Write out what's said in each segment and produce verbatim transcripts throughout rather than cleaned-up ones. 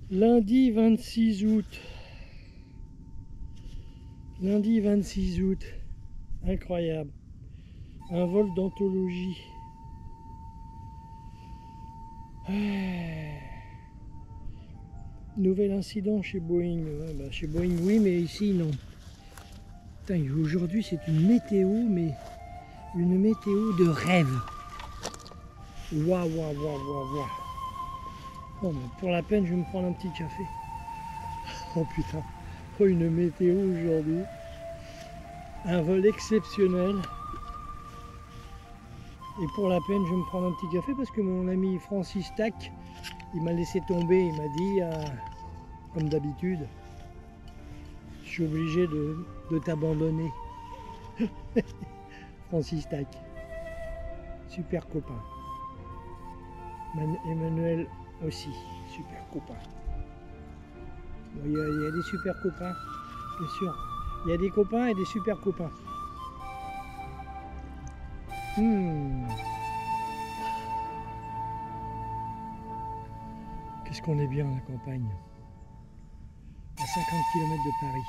Lundi vingt-six août. Lundi vingt-six août. Incroyable. Un vol d'anthologie. Ah. Nouvel incident chez Boeing. Ouais, bah chez Boeing, oui, mais ici, non. Aujourd'hui, c'est une météo, mais une météo de rêve. Waouh, waouh, waouh, waouh, waouh. Bon, bah, pour la peine, je vais me prendre un petit café. Oh putain. Oh, une météo aujourd'hui. Un vol exceptionnel. Et pour la peine, je vais me prendre un petit café parce que mon ami Francis Tac, il m'a laissé tomber. Il m'a dit, euh, comme d'habitude, je suis obligé de, de t'abandonner. Francis Tac. Super copain. Emmanuel aussi, super copain. Bon, il, y a, il y a des super copains, bien sûr. Il y a des copains et des super copains. Hmm. Qu'est-ce qu'on est bien à la campagne. À cinquante kilomètres de Paris.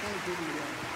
très joli. Là.